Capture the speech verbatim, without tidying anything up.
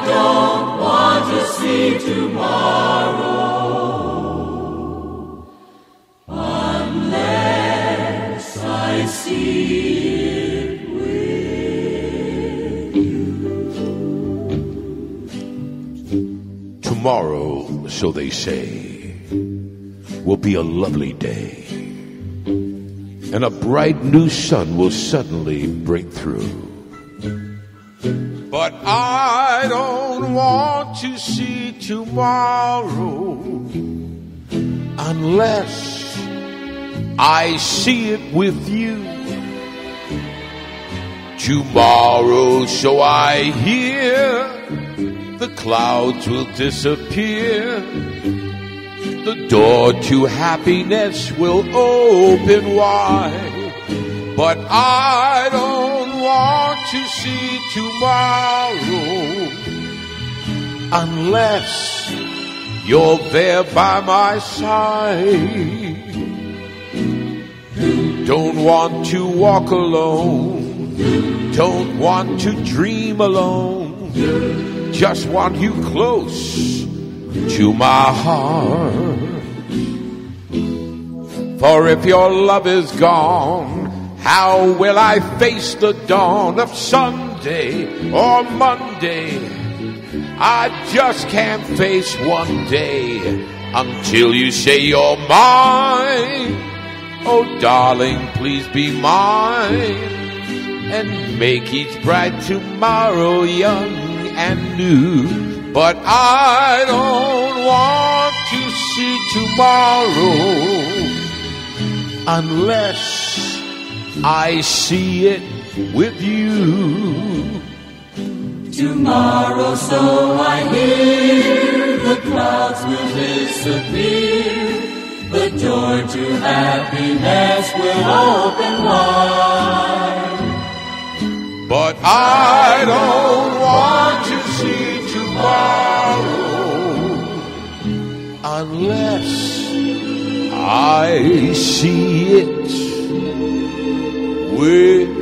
don't want to see tomorrow unless I see it with you. Tomorrow, so they say, will be a lovely day, and a bright new sun will suddenly break through. But I don't want to see tomorrow unless I see it with you. Tomorrow, so I hear, the clouds will disappear. The door to happiness will open wide. But I don't want to see tomorrow unless you're there by my side. Don't want to walk alone, don't want to dream alone, just want you close to my heart. For if your love is gone, how will I face the dawn of Sunday or Monday? I just can't face one day until you say you're mine. Oh, darling, please be mine and make each bright tomorrow young and new. But I don't want to see tomorrow unless I see it with you. Tomorrow, so I hear, the clouds will disappear. The door to happiness will open wide. But I don't want to see tomorrow unless I see it with